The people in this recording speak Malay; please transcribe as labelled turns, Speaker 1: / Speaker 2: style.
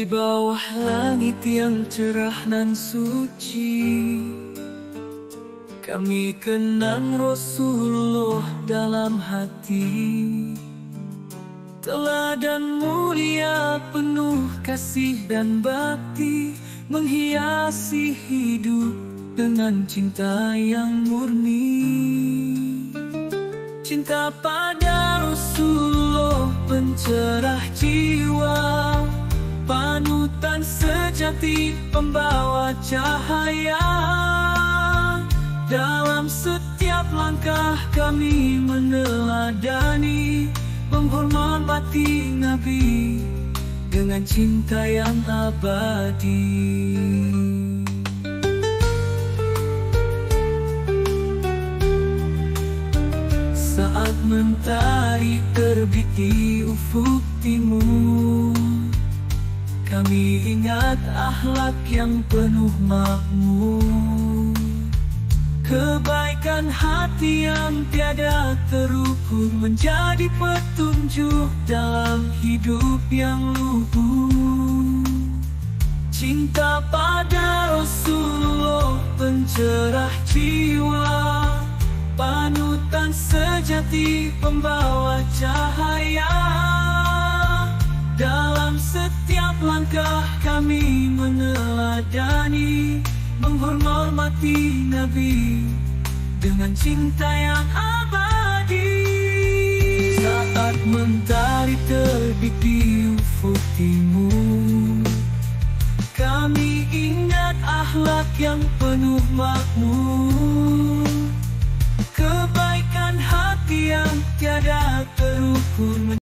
Speaker 1: Di bawah langit yang cerah nan suci, kami kenang Rasulullah dalam hati. Teladan mulia penuh kasih dan bakti, menghiasi hidup dengan cinta yang murni. Cinta pada Rasulullah pencerah jiwa, panutan sejati pembawa cahaya. Dalam setiap langkah kami meneladani, menghormati Nabi dengan cinta yang abadi. Saat mentari terbit di ufuk timur, kami ingat akhlak yang penuh makmur, kebaikan hati yang tiada terukur, menjadi petunjuk dalam hidup yang luhur. Cinta pada Rasulullah pencerah jiwa, panutan sejati pembawa cahaya. Dalam setiap langkah kami meneladani, menghormati Nabi dengan cinta yang abadi. Saat mentari terbit di ufuk timur, kami ingat akhlak yang penuh makmur, kebaikan hati yang tiada terukur.